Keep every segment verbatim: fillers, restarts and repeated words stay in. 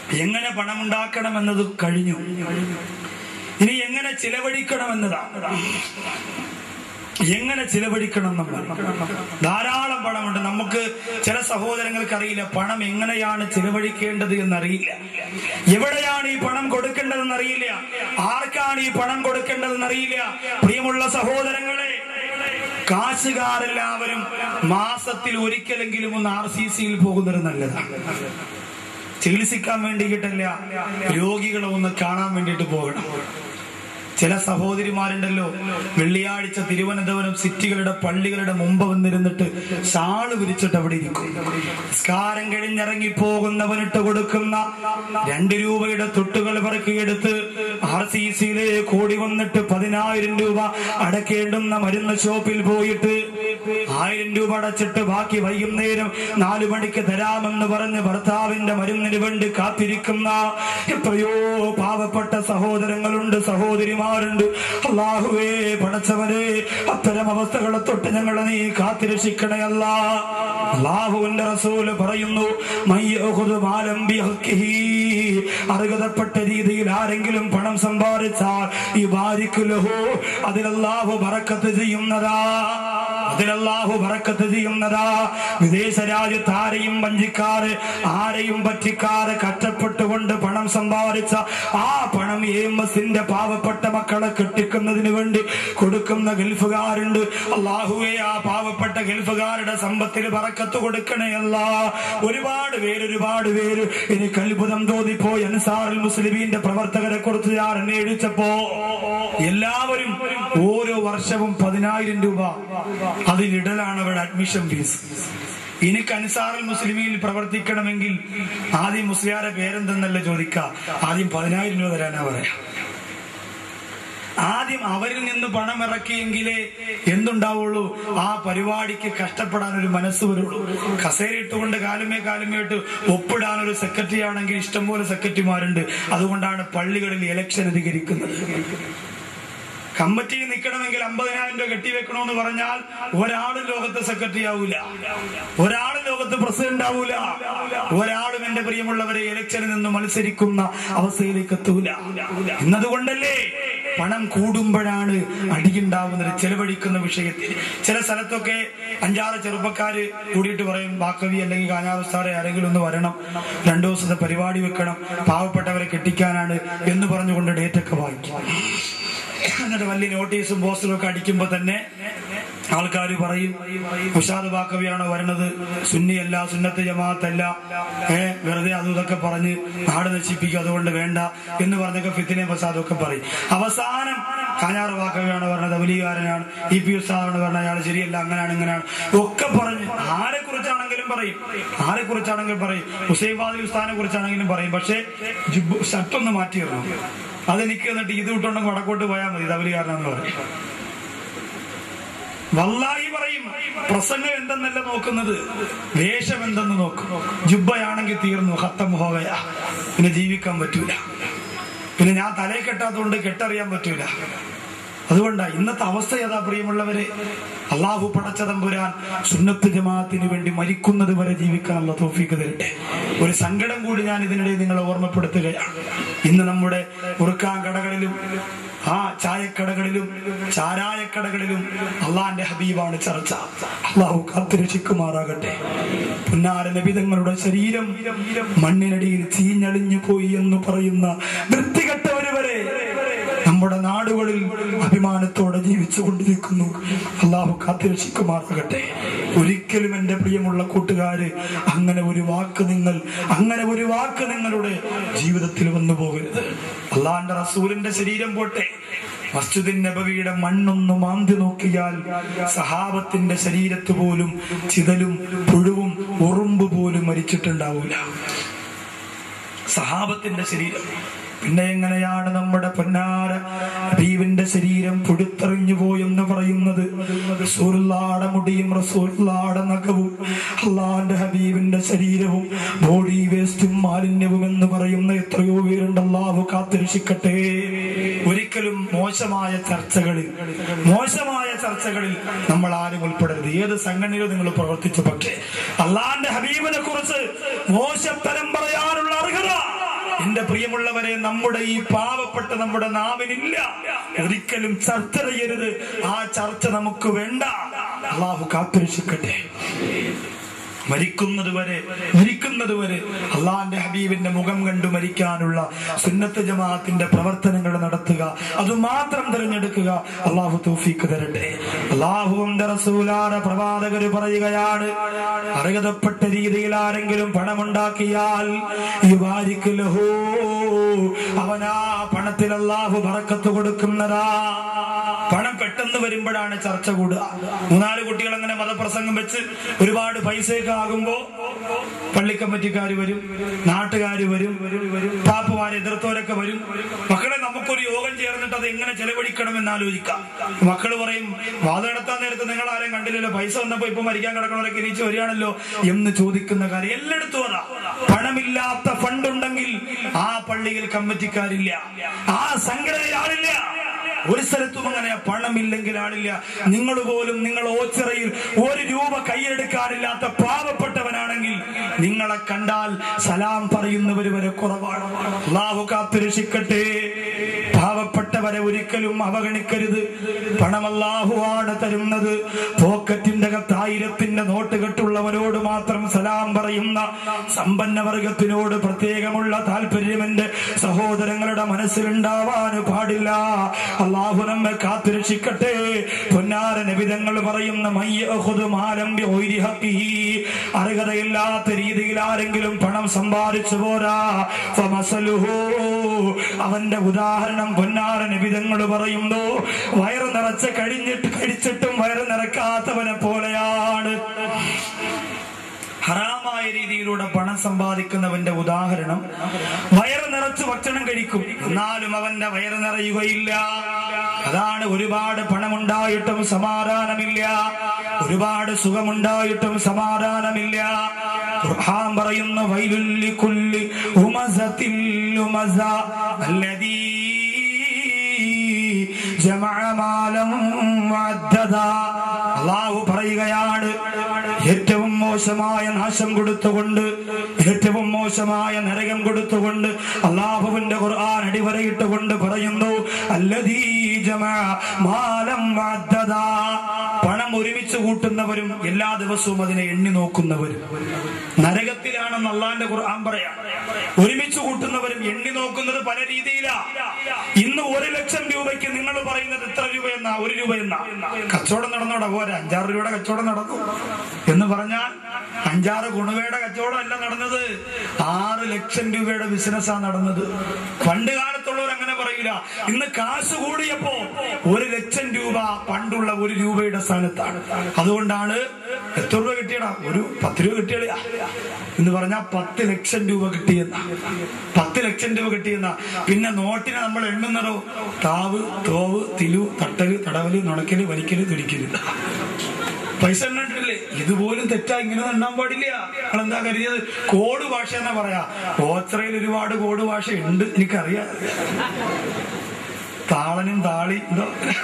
എങ്ങനെ പണമുണ്ടാക്കണമെന്നത് കഴിഞ്ഞു. ഇനി എങ്ങനെ ചിലവഴിക്കണമെന്നതാണ്. എങ്ങനെ ചിലവഴിക്കണം നമ്മൾ. ധാരാളം പണമുണ്ട്. നമുക്ക് ചില സഹോദരങ്ങൾക്ക് അറിയില്ല പണം എങ്ങനെയാണ് ചിലവഴിക്കേണ്ടത് എന്നറിയില്ല. എവിടെയാണ് ഈ പണം കൊടുക്കേണ്ടതെന്നറിയില്ല. ആർക്കാണ് ഈ പണം കൊടുക്കേണ്ടതെന്നറിയില്ല. പ്രിയമുള്ള സഹോദരങ്ങളെ, കാശുകാരെല്ലാവരും മാസത്തിൽ ഒരിക്കലെങ്കിലും ഒന്ന് ആർ സി സിയിൽ പോകുന്നത് നല്ലതാണ്. ചികിത്സിക്കാൻ വേണ്ടിയിട്ടല്ല, രോഗികളെ ഒന്ന് കാണാൻ വേണ്ടിയിട്ട് പോകണം. ചില സഹോദരിമാരുണ്ടല്ലോ, വെള്ളിയാഴ്ച തിരുവനന്തപുരം സിറ്റികളുടെ പള്ളികളുടെ മുമ്പ് വന്നിരുന്നിട്ട് ഷാള് വിരിച്ചിട്ട് അവിടെ ഇരിക്കും. സ്കാരം കഴിഞ്ഞിറങ്ങി പോകുന്നവനിട്ട് കൊടുക്കുന്ന രണ്ട് രൂപയുടെ തൊട്ടുകൾ പറക്കിയെടുത്ത് ആർ സി സിയിലേക്ക് ഓടി വന്നിട്ട് പതിനായിരം രൂപ അടക്കേണ്ടുന്ന മരുന്ന് ഷോപ്പിൽ പോയിട്ട് ആയിരം രൂപ അടച്ചിട്ട് ബാക്കി വൈകുന്നേരം നാലു മണിക്ക് തരാമെന്ന് പറഞ്ഞ് ഭർത്താവിന്റെ മരുന്നിന് വേണ്ടി കാത്തിരിക്കുന്ന എത്രയോ പാവപ്പെട്ട സഹോദരങ്ങളുണ്ട്, സഹോദരിമാർ. അല്ലാഹുവേ, പടച്ചവനെ, അത്തരം അവസ്ഥകളെ തൊട്ട് ഞങ്ങളെ നീ കാത്തിരക്ഷിക്കണേ അല്ലാ. അല്ലാഹുവിന്റെ റസൂല് പറയുന്നു, അർഹതപ്പെട്ട രീതിയിൽ ആരെങ്കിലും പണം സമ്പാദിച്ചാൽ ഈ ബാരിക്കുലഹു, അതിലല്ലാഹു ബറക്കത്ത് ചെയ്യുന്നതാ, അതിലല്ലാഹു ബറക്കത്ത് ചെയ്യുന്നതാ. വിദേശ രാജ്യത്ത് ആരെയും വഞ്ചിക്കാറ്, ആരെയും പറ്റിക്കാറ് കഷ്ടപ്പെട്ടുകൊണ്ട് പണം സമ്പാദിച്ച ആ പണം എംഎസിന്റെ പാവപ്പെട്ട മക്കളെ കെട്ടിക്കുന്നതിന് വേണ്ടി കൊടുക്കുന്ന ഗൾഫുകാരുണ്ട്. അല്ലാഹുവേ, ആ പാവപ്പെട്ട ഗൾഫുകാരുടെ സമ്പത്തിൽ ബറക്കത്ത് കൊടുക്കണേ അല്ലാ. ഒരുപാട് പേര് ഒരുപാട് പേര് എനിക്ക് അത്ഭുതം തോന്നിപ്പോയി. അൻസാറുൽ മുസ്ലിമീന്റെ പ്രവർത്തകരെ കുറിച്ച് ഞാൻ അന്വേഷിച്ചപ്പോ എല്ലാവരും ഓരോ വർഷവും പതിനായിരം രൂപ അതിലിടലാണ് അവരുടെ അഡ്മിഷൻ ഫീസ്. എനിക്ക് അൻസാറുൽ മുസ്ലിമീൻ പ്രവർത്തിക്കണമെങ്കിൽ ആദ്യം മുസ്ലിയാരെ പേരെന്തെന്നല്ല ചോദിക്കാം, ആദ്യം പതിനായിരം രൂപ തരാനാ പറയാം. ആദ്യം അവരിൽ നിന്ന് പണം ഇറക്കിയെങ്കിലേ എന്തുണ്ടാവുള്ളൂ, ആ പരിപാടിക്ക് കഷ്ടപ്പെടാൻ ഒരു മനസ്സ് വരുള്ളൂ. കസേരയിട്ടുകൊണ്ട് കാലുമേ കാലുമേട്ട് ഒപ്പിടാൻ ഒരു സെക്രട്ടറി ആണെങ്കിൽ ഇഷ്ടംപോലെ സെക്രട്ടറിമാരുണ്ട്. അതുകൊണ്ടാണ് പള്ളികളിൽ ഇലക്ഷൻ അധികരിക്കുന്നത്. കമ്മിറ്റിയിൽ നിൽക്കണമെങ്കിൽ അമ്പതിനായിരം രൂപ കെട്ടിവെക്കണമെന്ന് പറഞ്ഞാൽ ഒരാളും ലോകത്ത് സെക്രട്ടറി ആവൂല, ഒരാളും ലോകത്ത് പ്രസിഡന്റ് ആവൂല, ഒരാളും എന്റെ പ്രിയമുള്ളവരെ ഇലക്ഷനിൽ നിന്ന് മത്സരിക്കുന്ന അവസ്ഥയിലേക്ക് എത്തൂല. എന്നതുകൊണ്ടല്ലേ പണം കൂടുമ്പോഴാണ് അടിയുണ്ടാവുന്നത് ചെലവഴിക്കുന്ന വിഷയത്തിൽ. ചില സ്ഥലത്തൊക്കെ അഞ്ചാറ് ചെറുപ്പക്കാര് കൂടിയിട്ട് പറയും, ബാക്കവി അല്ലെങ്കിൽ കാഞ്ഞാറുസ്താറെ ആരെങ്കിലും ഒന്ന് വരണം, രണ്ടു ദിവസത്തെ പരിപാടി വെക്കണം, പാവപ്പെട്ടവരെ കെട്ടിക്കാനാണ് എന്ന് പറഞ്ഞുകൊണ്ട് ഡേറ്റൊക്കെ വാങ്ങിക്കും. എന്നിട്ട് വലിയ നോട്ടീസും പോസ്റ്ററും ഒക്കെ അടിക്കുമ്പോ തന്നെ ആൾക്കാർ പറയും, ഉഷാദ് ബാക്കവിയാണോ വരണത്, സുന്നിയല്ല, സുന്നത്ത് ജമാഅത്തല്ല, ഏഹ് വെറുതെ അതും ഇതൊക്കെ പറഞ്ഞ് നാട് നശിപ്പിക്കും, അതുകൊണ്ട് വേണ്ട എന്ന് പറഞ്ഞൊക്കെ ഫിത്തിനെയും ഫസാദും ഒക്കെ പറയും. അവസാനം കാഞ്ഞാറ് ബാക്കവിയാണോ പറഞ്ഞത്, വലിയകാരനാണ്, ഇ പി ഉസ്താദാണ് പറഞ്ഞത്, അയാൾ ശരിയല്ല, അങ്ങനെയാണ് ഇങ്ങനെയാണ് ഒക്കെ പറഞ്ഞ് ആരെ കുറിച്ചാണെങ്കിലും പറയും, ആരെ കുറിച്ചാണെങ്കിലും പറയും, ഹുസൈൻ ഫാദിൽ ഉസ്താദിനെ കുറിച്ചാണെങ്കിലും പറയും. പക്ഷെ ഷർട്ടൊന്ന് മാറ്റിയിടണം, അതെനിക്ക് എന്നിട്ട് ഇത് വിട്ടുണ്ടെങ്കിൽ വടക്കോട്ട് പോയാൽ മതി, തവലികാരനാന്ന് പറയും. വല്ലാഹി പറയും, പ്രസംഗം എന്തെന്നല്ല നോക്കുന്നത്, വേഷം എന്തെന്ന് നോക്കും. ജുബ്ബയാണെങ്കിൽ തീർന്നു, ഖത്തം ഹോവയ, പിന്നെ ജീവിക്കാൻ പറ്റൂല, പിന്നെ ഞാൻ തലയിൽ കെട്ടാത്തതുകൊണ്ട് കെട്ടറിയാൻ പറ്റൂല. അതുകൊണ്ടാ ഇന്നത്തെ അവസ്ഥ ഏതാ പ്രിയമുള്ളവരെ. അള്ളാഹു പടച്ച തമ്പുരാൻ സുന്നത്ത് ജമാഅത്തിന് വേണ്ടി മരിക്കുന്നത് വരെ ജീവിക്കാനുള്ള തൗഫീഖ് തരട്ടെ. ഒരു സങ്കടം കൂടി ഞാൻ ഇതിനിടെ നിങ്ങളെ ഓർമ്മപ്പെടുത്തുകയാണ്. ഇന്ന് നമ്മുടെ ഉറുക്കാൻ കടകളിലും ആ ചായക്കടകളിലും ചാരായക്കടകളിലും അള്ളാന്റെ ഹബീബാണ് ചർച്ച. അള്ളാഹു കാത്തുരക്ഷിക്കുമാറാകട്ടെ. പുന്നാര നബി തങ്ങളുടെ ശരീരം മണ്ണിനടിയിൽ ചീഞ്ഞളിഞ്ഞു പോയി എന്ന് പറയുന്ന വൃത്തികെട്ടവര് വരെ നമ്മുടെ നാടുകളിൽ അഭിമാനത്തോടെ ജീവിച്ചു കൊണ്ടിരിക്കുന്നു. അള്ളാഹു കാത്തുരക്ഷിക്കുമാറാകട്ടെ. ഒരിക്കലും എന്റെ പ്രിയമുള്ള കൂട്ടുകാര് അങ്ങനെ ഒരു വാക്ക് നിങ്ങൾ അങ്ങനെ ഒരു വാക്ക് നിങ്ങളുടെ ജീവിതത്തിൽ വന്നു പോകരുത്. അള്ളാന്റെ റസൂലിന്റെ ശരീരം പോട്ടെ, മസ്ജിദുൻ നബവിയുടെ മണ്ണൊന്ന് മാന്തി നോക്കിയാൽ സഹാബത്തിന്റെ ശരീരത്ത് പോലും ചിതലും പുഴുവും ഉറുമ്പ് പോലും മരിച്ചിട്ടുണ്ടാവൂല, സഹാബത്തിന്റെ ശരീരം. പിന്നെ എങ്ങനെയാണ് നമ്മുടെ പൊന്നാര ഹബീബിന്റെ ശരീരം പുഴുത്തെറിഞ്ഞു പോയെന്ന് പറയുന്നത്? റസൂലുള്ളാഹിയുടെ മുടിയും റസൂലുള്ളാഹിയുടെ നഖവും അള്ളാന്റെ ഹബീബിന്റെ ശരീരവും ബോഡി വേസ്റ്റും മാലിന്യവും എന്ന് പറയുന്ന എത്രയോ പേരുണ്ട്. അള്ളാഹു കാത്തുരക്ഷിക്കട്ടെ. ഒരിക്കലും മോശമായ ചർച്ചകളിൽ മോശമായ ചർച്ചകളിൽ നമ്മൾ ആരും ഉൾപ്പെടരുത്. ഏത് സംഘടനയിലും നിങ്ങൾ പ്രവർത്തിച്ചു, പക്ഷേ അള്ളാന്റെ ഹബീബിനെ കുറിച്ച് മോശത്തരം പറയാനുള്ള അർഹത എന്റെ പ്രിയമുള്ളവരെ, നമ്മുടെ ഈ പാവപ്പെട്ട നമ്മുടെ നാവിനില്ല ഒരിക്കലും ചർച്ച ചെയ്യരുത്. ആ ചർച്ച നമുക്ക് വേണ്ട. അള്ളാഹു കാത്തുരക്ഷിക്കട്ടെ. മരിക്കുന്നത് വരെ മരിക്കുന്നത് വരെ അള്ളാന്റെ ഹബീബിന്റെ മുഖം കണ്ടു മരിക്കാനുള്ള സുന്നത്ത് ജമാഅത്തിന്റെ പ്രവർത്തനങ്ങൾ നടത്തുക, അത് മാത്രം തിരഞ്ഞെടുക്കുക. അള്ളാഹു തൗഫീഖ് തരട്ടെ. അള്ളാഹുവിന്റെ റസൂലായ പ്രവാചകര് പറയുകയാണ്, അർഹതപ്പെട്ട രീതിയിൽ ആരെങ്കിലും പണമുണ്ടാക്കിയാൽ അവനാ പണത്തിൽ അള്ളാഹു ബറക്കത്ത് കൊടുക്കുന്നതാ. പണം പെട്ടെന്ന് വരുമ്പോഴാണ് ചർച്ച കൂടുക. മൂന്നാല് കുട്ടികൾ അങ്ങനെ മതപ്രസംഗം വെച്ച് ഒരുപാട് പൈസയൊക്കെ ആകുമ്പോ പള്ളിക്കമ്മിറ്റിക്കാർ വരും, നാട്ടുകാർ വരും, പാപ്പുമാരെ എതിർത്തവരൊക്കെ വരും. മക്കളെ, നമുക്കൊരു യോഗം ചേർന്നിട്ട് അത് എങ്ങനെ ചെലവഴിക്കണം എന്ന് ആലോചിക്കാം. മക്കള് പറയും, വാദം നടത്താൻ നേരത്തെ നിങ്ങൾ ആരെയും കണ്ടില്ലല്ലോ, പൈസ വന്നപ്പോ ഇപ്പൊ മരിക്കാൻ കിടക്കണവരൊക്കെ എണീച്ച് വരികയാണല്ലോ എന്ന് ചോദിക്കുന്ന കാര്യം എല്ലായിടത്തും അതാ. പണമില്ലാത്ത ഫണ്ടുണ്ടെങ്കിൽ ആ പള്ളിയിൽ കമ്മിറ്റിക്കാരില്ല, ആ സംഘടനയിൽ ആളില്ല. ഒരു സ്ഥലത്തും അങ്ങനെ പണമില്ലെങ്കിൽ ആളില്ല. നിങ്ങൾ പോലും നിങ്ങൾ ഓച്ചിറയിൽ ഒരു രൂപ കൈയെടുക്കാനില്ലാത്ത പാവപ്പെട്ടവനാണെങ്കിൽ നിങ്ങളെ കണ്ടാൽ സലാം പറയുന്നവർ വരെ കുറവാണ്. അല്ലാഹു കാത്തുരക്ഷിക്കട്ടെ. പാവപ്പെട്ടവരെ ഒരിക്കലും അവഗണിക്കരുത്. പണം അല്ലാഹുവാണ് തരുന്നത്. പോക്കറ്റിന്റെ അകത്ത് ആയിരത്തിന്റെ നോട്ട് കെട്ടുള്ളവരോട് മാത്രം സലാം പറയുന്ന സമ്പന്ന വർഗത്തിനോട് പ്രത്യേകമുള്ള താല്പര്യം എന്റെ സഹോദരങ്ങളുടെ മനസ്സിലുണ്ടാവാൻ പാടില്ല. അല്ലാഹു നമ്മെ കാത്തുരക്ഷിക്കട്ടെ. പൊന്നാര നബിതങ്ങൾ പറയുന്ന അർഹതയില്ലാത്ത രീതിയിൽ ആരെങ്കിലും പണം സമ്പാദിച്ചു പോരാ, അവന്റെ ഉദാഹരണം പൊന്നാര നബിതങ്ങൾ പറയുന്നു, വയറ് നിറച്ച് കഴിഞ്ഞിട്ട് കഴിച്ചിട്ടും വയറ് നിറക്കാത്തവനെ പോലെയാണ്. ഹറാമായ രീതിയിലൂടെ പണം സമ്പാദിക്കുന്നവന്റെ ഉദാഹരണം, വയറ് നിറച്ച് ഭക്ഷണം കഴിക്കും, എന്നാലും അവന്റെ വയറ് നിറയുകയില്ല. അതാണ് ഒരുപാട് പണമുണ്ടായിട്ടും സമാധാനമില്ല, ഒരുപാട് സുഖമുണ്ടായിട്ടും സമാധാനമില്ല. ഖുർആൻ പറയുന്നു, വൈലുൽ ലികുല്ലി ഹുമസത്തിൽ ലുമസ അല്ലദീ ജമഅ മാലൻ വഅദ്ദദ. അല്ലാഹു പറയുകയാണ്, ഏറ്റവും മോശമായ നാശം കൊടുത്തുകൊണ്ട്, ഏറ്റവും മോശമായ നരകം കൊടുത്തുകൊണ്ട് അല്ലാഹുവിന്റെ ഖുർആൻ അടിവരയിട്ടുകൊണ്ട് പറയുന്നു, അല്ലദീ ജമഅ മാലൻ വഅദ്ദദ. പണം ഒരുമിച്ച് കൂട്ടുന്നവരും എല്ലാ ദിവസവും അതിനെ എണ്ണി നോക്കുന്നവരും നരകത്തിലാണെന്ന് അല്ലാഹുവിന്റെ ഖുർആൻ പറയാം. ഒരുമിച്ച് കൂട്ടുന്നവരും എണ്ണി നോക്കുന്നത് പല രീതിയിലാ. ഇന്ന് ഒരു ലക്ഷം രൂപയ്ക്ക് നിങ്ങൾ പറയുന്നത് എത്ര രൂപയെന്നാ? ഒരു രൂപയെന്നാ. കച്ചവടം നടന്നോടാ പോരാ, അഞ്ചാറ് രൂപയുടെ കച്ചവടം നടന്നു എന്ന് പറഞ്ഞാൽ അഞ്ചാറ് ഗുണവയുടെ കച്ചവടം അല്ല നടന്നത്, ആറ് ലക്ഷം രൂപയുടെ ബിസിനസ്സാ നടന്നത്. പണ്ട് കാലത്തുള്ളവർ അങ്ങനെ പറയൂല. ഇന്ന് കാശ് കൂടിയപ്പോ ഒരു ലക്ഷം രൂപ പണ്ടുള്ള ഒരു രൂപയുടെ സ്ഥാനത്താണ്. അതുകൊണ്ടാണ് എത്ര രൂപ കിട്ടിയടാ? ഒരു പത്ത് രൂപ കിട്ടിയടാ എന്ന് പറഞ്ഞാൽ പത്ത് ലക്ഷം രൂപ കിട്ടിയെന്ന പത്ത് ലക്ഷം രൂപ കിട്ടിയെന്ന പിന്നെ നോട്ടിനെ നമ്മൾ എണ്ണുന്നതോ താവ്, തോവ്, തിലു, തട്ടല്, തടവല്, നുണക്കല്, വലിക്കല്, തുരിക്കല്. പൈസ എണ്ണിട്ടില്ലേ? ഇതുപോലും തെറ്റാ, ഇങ്ങനെ എണ്ണാൻ പാടില്ല. നിങ്ങളെന്താ കരുതിയത്? കോഡ് ഭാഷ എന്നാ പറയാ. ഓച്ചിറയിൽ ഒരുപാട് കോഡ് ഭാഷ ഉണ്ട്, എനിക്കറിയാം. താളനും താളി എന്തോ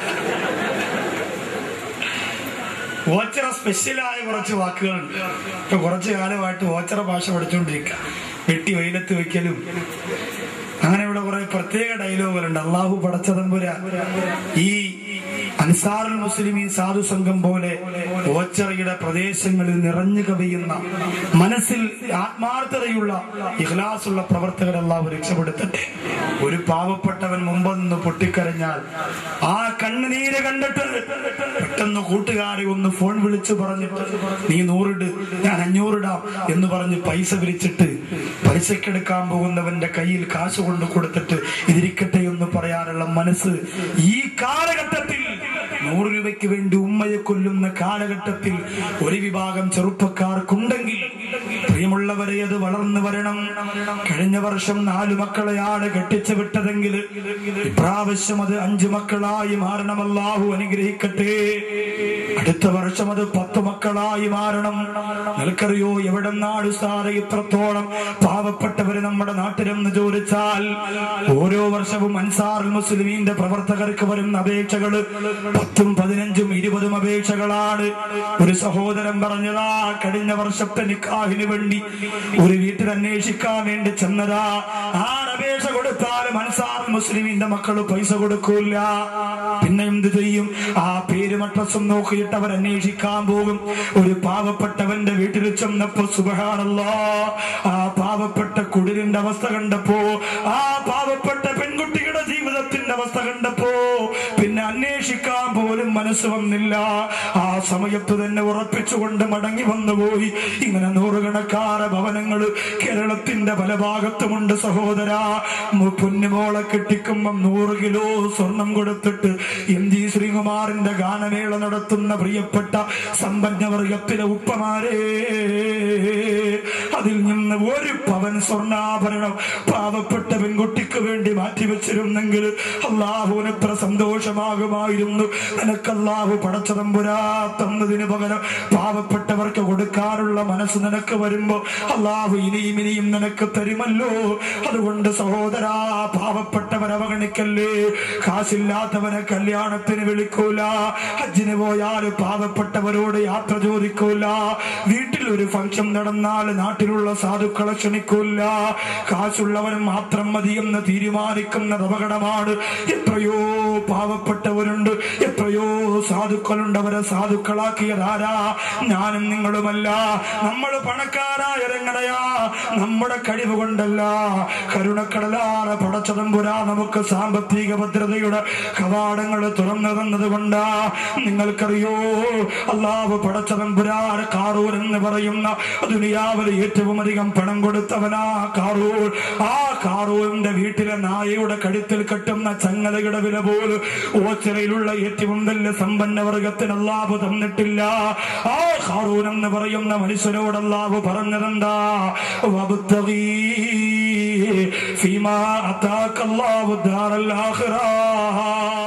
ഓച്ചിറ സ്പെഷ്യലായ കുറച്ച് വാക്കുകളുണ്ട്. ഇപ്പൊ കുറച്ചു കാലമായിട്ട് ഓച്ചിറ ഭാഷ പഠിച്ചുകൊണ്ടിരിക്കുക. വെട്ടി വെയിലത്ത് വെക്കലും അങ്ങനെ ഇവിടെ കുറെ പ്രത്യേക ഡയലോഗുകളുണ്ട്. അള്ളാഹു പടച്ചതമ്പുരാൻ ഈ അൻസാറുൽ മുസ്ലിമീൻ സാധു സംഘം പോലെ ഓച്ചിറയുടെ പ്രദേശങ്ങളിൽ നിറഞ്ഞു കവിയുന്ന മനസ്സിൽ ആത്മാർത്ഥതയുള്ള ഇഖ്ലാസുള്ള പ്രവർത്തകർ അല്ലാഹു രക്ഷപ്പെടുത്തട്ടെ. ഒരു പാവപ്പെട്ടവൻ മുമ്പ് നിന്ന് പൊട്ടിക്കരഞ്ഞാൽ ആ കണ്ണുനീര് കണ്ടിട്ട് പെട്ടെന്ന് കൂട്ടുകാരെ ഒന്ന് ഫോൺ വിളിച്ചു പറഞ്ഞിട്ട് നീ നൂറിട്, ഞാൻ അഞ്ഞൂറിടാം എന്ന് പറഞ്ഞ് പൈസ വിരിച്ചിട്ട് പൈസക്കെടുക്കാൻ പോകുന്നവന്റെ കയ്യിൽ കാശ് കൊണ്ട് കൊടുത്തിട്ട് ഇതിരിക്കട്ടെ എന്ന് പറയാനുള്ള മനസ്സ് ഈ കാലഘട്ടത്തിൽ, നൂറ് രൂപയ്ക്ക് വേണ്ടി ഉമ്മയെ കൊല്ലുന്ന കാലഘട്ടത്തിൽ ഒരു വിഭാഗം ചെറുപ്പക്കാർക്കുണ്ടെങ്കിൽ പ്രിയമുള്ളവരെ, അത് വളർന്നു വരണം. കഴിഞ്ഞ വർഷം നാലു മക്കളെയാണ് കെട്ടിച്ചു വിട്ടതെങ്കിൽ ഇപ്രാവശ്യം അത് അഞ്ചു മക്കളായി മാറണം. അല്ലാഹു അനുഗ്രഹിക്കട്ടെ. അടുത്ത വർഷം അത് പത്ത് മക്കളായി മാറണം. നിനക്കറിയോ എവിടെ നാട് സാറ് ഇത്രത്തോളം പാവപ്പെട്ടവര് നമ്മുടെ നാട്ടിലെന്ന് ചോദിച്ചാൽ ഓരോ വർഷവും അൻസാറുൽ മുസ്ലിമീന്റെ പ്രവർത്തകർക്ക് വരുന്ന അപേക്ഷകള് പത്തും പതിനഞ്ചും ഇരുപതും അപേക്ഷകളാണ്. ഒരു സഹോദരൻ പറഞ്ഞതാ, കഴിഞ്ഞ വർഷത്തെ നിക്കാഹ് നിക്കാഹിന് വേണ്ടി ഒരു വീട്ടിൽ അന്വേഷിക്കാൻ വേണ്ടി ചെന്നതാ. ആരപേക്ഷ കൊടുത്താലും അൻസാർ മുസ്ലിമിന്റെ മക്കള് പൈസ കൊടുക്കൂല. പിന്നെ എന്ത് ചെയ്യും? ആ പേരും അഡ്രസ്സും നോക്കിയിട്ട് അവർ അന്വേഷിക്കാൻ പോകും. ഒരു പാവപ്പെട്ടവന്റെ വീട്ടിൽ ചെന്നപ്പോ സുബ്ഹാനല്ലാഹ്, ആ പാവപ്പെട്ട കുടിലിന്റെ അവസ്ഥ കണ്ടപ്പോ, ആ പാവപ്പെട്ട പെൺകുട്ടിയുടെ ജീവിതത്തിന്റെ അവസ്ഥ കണ്ടപ്പോ പിന്നെ അന്വേഷിക്കാൻ പോലും മനസ്സ് വന്നില്ല. ആ സമയത്ത് തന്നെ ഉറപ്പിച്ചുകൊണ്ട് മടങ്ങി വന്നുപോയി. ഇങ്ങനെ നൂറുകണക്കാറ് ഭവനങ്ങള് കേരളത്തിന്റെ പല ഭാഗത്തുമുണ്ട് സഹോദര. പൊന്നുമോളെ കെട്ടിക്കുമ്പം നൂറ് കിലോ സ്വർണം കൊടുത്തിട്ട് എം ജി ശ്രീകുമാറിന്റെ ഗാനമേള നടത്തുന്ന പ്രിയപ്പെട്ട സമ്പന്നവർഗത്തിലെ ഉപ്പമാരെ, അതിൽ നിന്ന് ഒരു പവൻ സ്വർണ്ണാഭരണം പാവപ്പെട്ട പെൺകുട്ടിക്ക് വേണ്ടി മാറ്റിവെച്ചിരുന്നെങ്കിൽ അള്ളാഹുവിന് എത്ര സന്തോഷമാകുമായിരുന്നു. നിനക്ക് അള്ളാഹു പടച്ചതമ്പുരാ തന്നതിന് പകരം പാവപ്പെട്ടവർക്ക് കൊടുക്കാനുള്ള മനസ്സ് നിനക്ക് വരുമ്പോ അള്ളാഹു ഇനിയും ഇനിയും നിനക്ക് തരുമല്ലോ. അതുകൊണ്ട് സഹോദരാ, പാവപ്പെട്ടവരെ അവഗണിക്കല്ലേ. കാശില്ലാത്തവനെ കല്യാണത്തിന് വിളിക്കൂല, ഹജ്ജിന് പോയാൽ പാവപ്പെട്ടവരോട് യാത്ര ചോദിക്കൂല, വീട്ടിൽ ഒരു ഫംഗ്ഷൻ നടന്നാൽ നാട്ടിലുള്ള സാധുക്കളെ ക്ഷണിക്കൂല, കാശുള്ളവനും മാത്രം മതിയെന്ന് തീരുമാനിക്കുന്നത് അപകടമാണ്. എത്രയോ പാവപ്പെട്ടവരുണ്ട്, എത്രയോ സാധുക്കളുണ്ട്. അവരെ സാധുക്കളാക്കിയതാരാ? ഞാനും നിങ്ങളുമല്ല. നമ്മൾ പണക്കാരായതെങ്ങനെയാ? നമ്മുടെ കഴിവ് കൊണ്ടല്ല. കരുണക്കടലാറെ പടച്ചതമ്പുരാ നമുക്ക് സാമ്പത്തിക ഭദ്രതയുടെ കവാടങ്ങൾ തുറന്നു തന്നത് കൊണ്ടാ. നിങ്ങൾക്കറിയോ, അള്ളാഹു പടച്ചതമ്പുരാൻ കാറൂൻ എന്ന് പറയുന്ന ദുനിയാവിൽ ഏറ്റവും അധികം പണം കൊടുത്തവനാ കാറൂൻ. ആ കാറൂന്റെ വീട്ടിലെ നായയുടെ കഴുത്തിൽ കെട്ടുന്ന ചങ്ങലയുടെ വില പോലും ഓച്ചിറയിലുള്ള ഏറ്റവും വലിയ സമ്പന്ന വർഗത്തിന് അല്ലാഹു തന്നിട്ടില്ല. ആ ഖാറൂൻ എന്ന് പറയുന്ന മനുഷ്യനോട് അല്ലാഹു പറഞ്ഞതെന്താ? വബ്തഗീ ഫീമാ അതാക അല്ലാഹു ദാറൽ ആഖിറ.